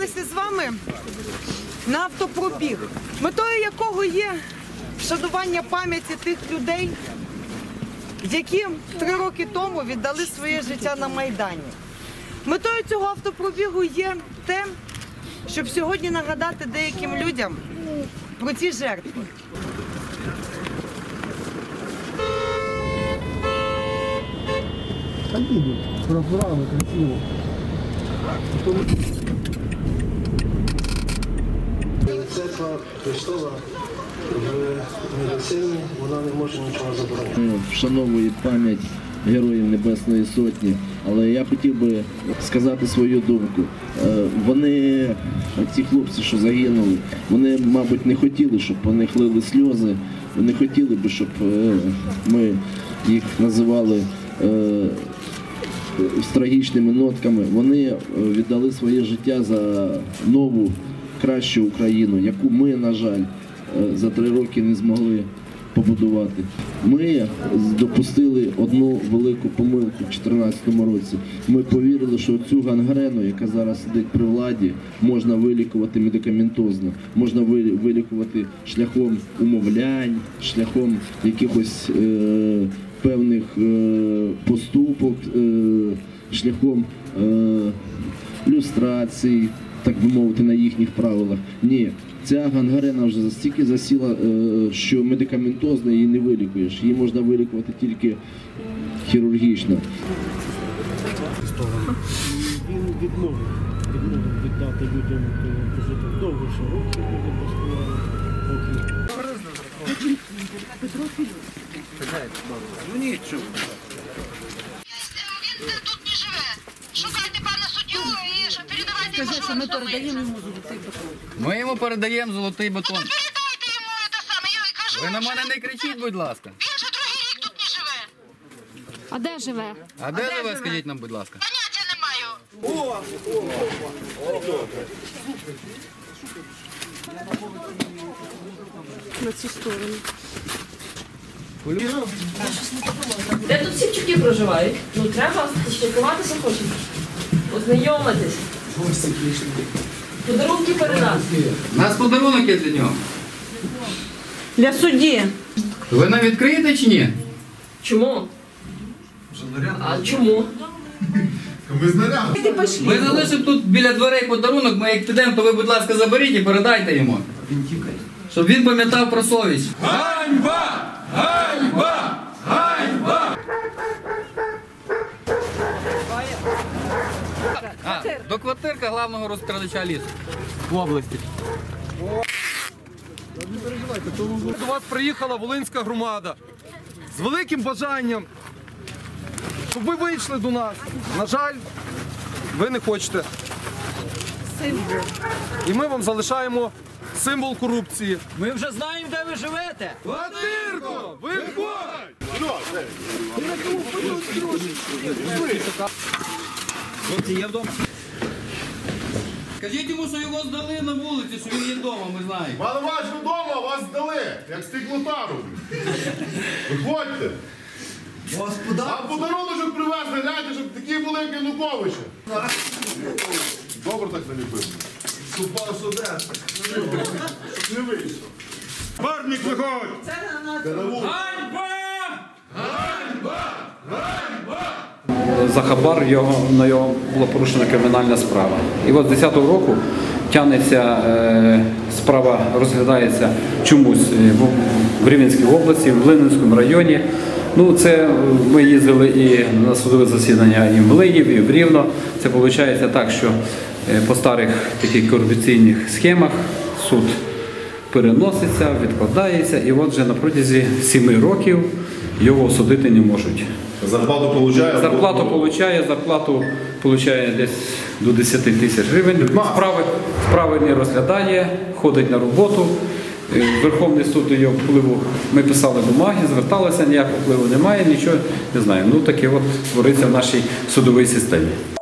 зібралися з вами на автопробіг, метою якого є вшанування пам'яті тих людей, які 3 роки тому віддали своє життя на Майдані. Метою цього автопробігу є те, щоб сьогодні нагадати деяким людям про ці жертви. Прапорами красиво. Церква Христова в медицині, вона не може нічого забороняти. Вшановує пам'ять Героїв Небесної Сотні, але я хотів би сказати свою думку. Вони, ці хлопці, що загинули, вони, мабуть, не хотіли, щоб вони лили сльози, вони хотіли б, щоб ми їх називали з трагічними нотками. Вони віддали своє життя за нову, кращу Україну, яку ми, на жаль, за 3 роки не змогли побудувати. Ми допустили одну велику помилку в 2014 році. Ми повірили, що цю гангрену, яка зараз сидить при владі, можна вилікувати медикаментозно, можна вилікувати шляхом умовлянь, шляхом якихось певних поступок, шляхом люстрації, так би мовити, на їхніх правилах. Ні, ця гангрена вже настільки засіла, що медикаментозно її не вилікуєш. Її можна вилікувати тільки хірургічно. Він відмовив віддати людям прожиток довго, що роки люди бастували, поки... Ну нічого. Він тут не живе. Шукайте пана суддю і передавайте йому, що ми передаємо йому золотий бетон. Ми йому передаємо золотий бетон. Ну, передайте йому це саме. Я кажу, Ви на мене не кричіть, будь ласка. він же другий рік тут не живе. А де живе? А де живе, скажіть нам, будь ласка. Поняття не маю. На цю сторону. Де тут Сівчуки проживають? Ну треба спілкуватися хочуть. Ознайомитись. Подарунки передати. У нас подарунок є для нього. Для судді. Ви нам відкриєте чи ні? Чому? А чому? Ми залишимо тут біля дверей подарунок, ми як підемо, то ви, будь ласка, заберіть і передайте йому. Щоб він пам'ятав про совість. Ганьба! Ганьба! Ганьба! До квартирка главного розкрадача лісу в області. Не переживайте, до вас приїхала Волинська громада з великим бажанням, щоб ви вийшли до нас. На жаль, ви не хочете. І ми вам залишаємо символ корупції. Ми вже знаємо, де ви живете. Квартирко! Виходь! Хлопці, є вдома. Скажіть йому, що його здали на вулиці, що він є вдома, ми знаємо. Але ваш вдома, вас здали, як стеклотару. Виходьте. А подарунок привезли, гляньте, щоб такі були, як Януковича. Добре так наліпив. Супав судес. Не вийшов. Парник, виходь! Ганьба! Ганьба! Ганьба! За хабар на його була порушена кримінальна справа. І от з 10-го року тягнеться, справа розглядається чомусь в Рівненській області, в Ленінському районі. Ну, це ми їздили і на судове засідання і в Волині, і в Рівно. Це виходить так, що по старих таких корупційних схемах суд переноситься, відкладається, і от вже на протязі 7 років його осудити не можуть. Зарплату получає? Зарплату получає десь до 10 тисяч гривень. Справи не розглядає, ходить на роботу. Верховний суд до його впливу, ми писали бумаги, зверталися, ніякого впливу немає, нічого не знаю. Ну таке от твориться в нашій судовій системі.